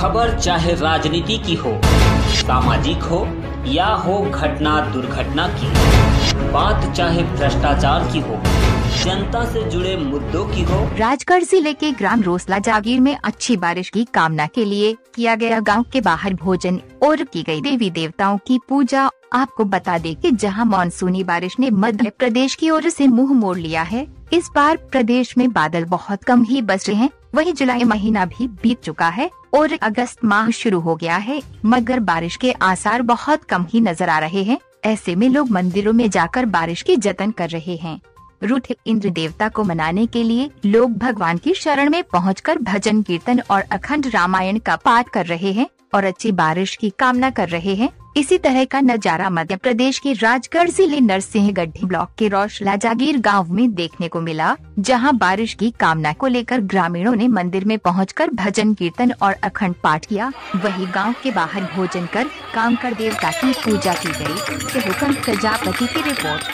खबर चाहे राजनीति की हो, सामाजिक हो या हो घटना दुर्घटना की, बात चाहे भ्रष्टाचार की हो, जनता से जुड़े मुद्दों की हो। राजगढ़ जिले के ग्राम रोसला जागीर में अच्छी बारिश की कामना के लिए किया गया गांव के बाहर भोजन और की गई देवी देवताओं की पूजा। आपको बता दें कि जहां मानसूनी बारिश ने मध्य प्रदेश की ओर से मुंह मोड़ लिया है, इस बार प्रदेश में बादल बहुत कम ही बचे हैं। वहीं जुलाई महीना भी बीत चुका है और अगस्त माह शुरू हो गया है, मगर बारिश के आसार बहुत कम ही नजर आ रहे हैं। ऐसे में लोग मंदिरों में जाकर बारिश की जतन कर रहे हैं। रूठे इंद्र देवता को मनाने के लिए लोग भगवान की शरण में पहुंचकर भजन कीर्तन और अखंड रामायण का पाठ कर रहे हैं और अच्छी बारिश की कामना कर रहे हैं। इसी तरह का नजारा मध्य प्रदेश के राजगढ़ जिले नरसिंहगढ़ी ब्लॉक के रोसला जागीर गांव में देखने को मिला, जहां बारिश की कामना को लेकर ग्रामीणों ने मंदिर में पहुंचकर भजन कीर्तन और अखंड पाठ किया। वहीं गांव के बाहर भोजन कर कामकर देवता की पूजा की गई। हुक्म प्रजापति की रिपोर्ट।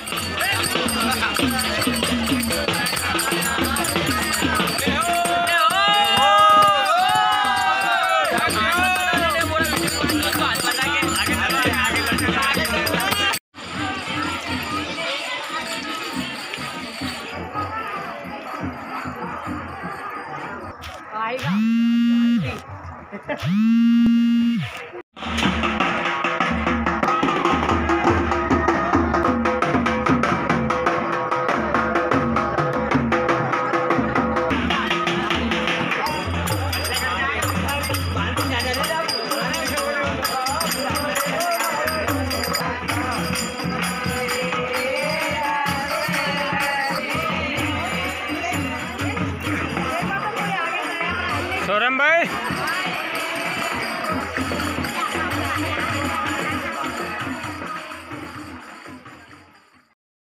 आएगा